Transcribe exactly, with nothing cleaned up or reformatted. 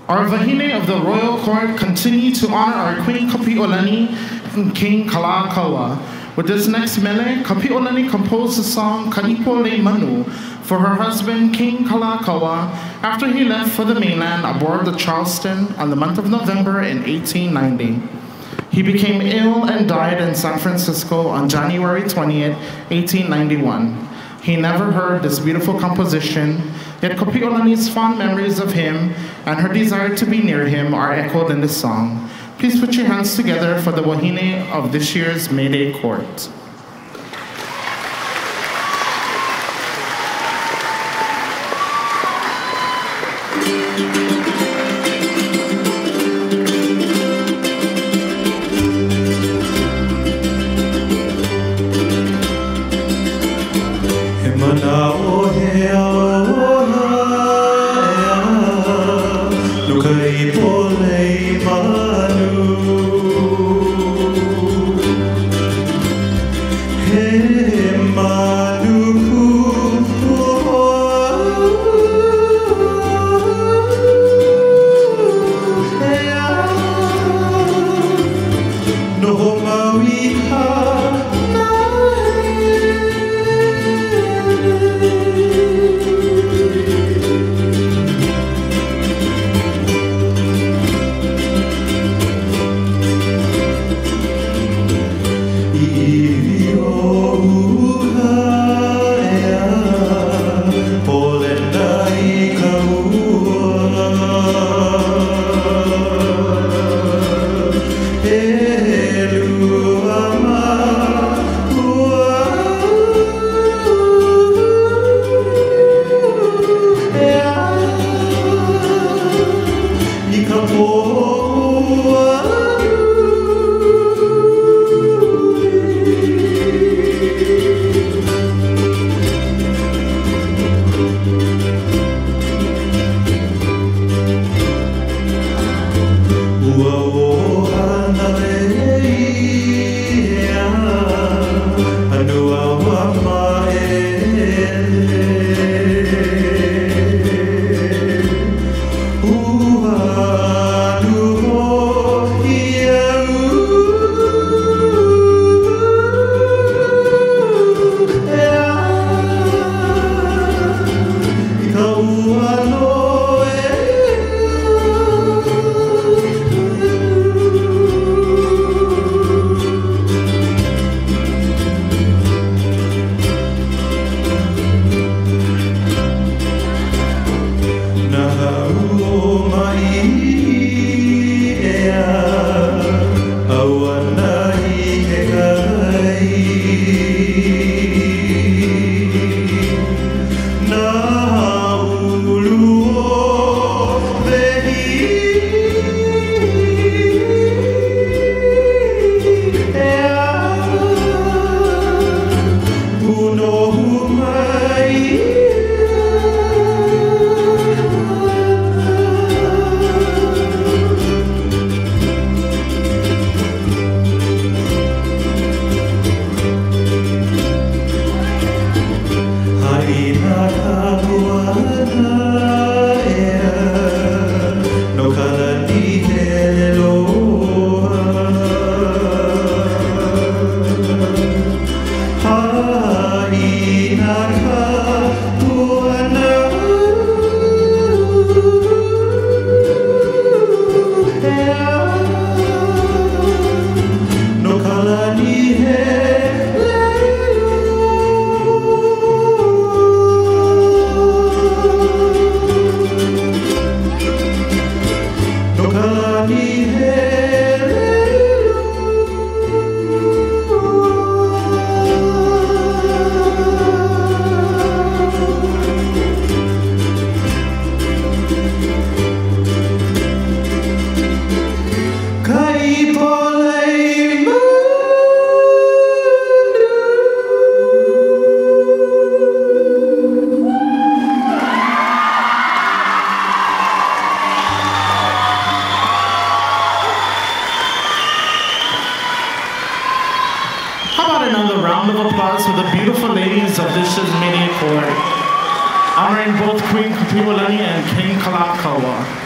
Our Wahine of the Royal Court continue to honor our Queen Kapi'olani and King Kalakaua. With this next mele, Kapi'olani composed the song Ipo Lei Manu for her husband, King Kalakaua, after he left for the mainland aboard the Charleston on the month of November in eighteen ninety. He became ill and died in San Francisco on January twentieth, eighteen ninety-one. He never heard this beautiful composition, yet Kapi'olani's fond memories of him and her desire to be near him are echoed in this song. Please put your hands together for the Wahine of this year's May Day Court. Ipo Lei Manu, He Manu No Mawiha. Another round of applause for the beautiful ladies of this year's May Day Court, honoring both Queen Kapi'olani and King Kalakaua.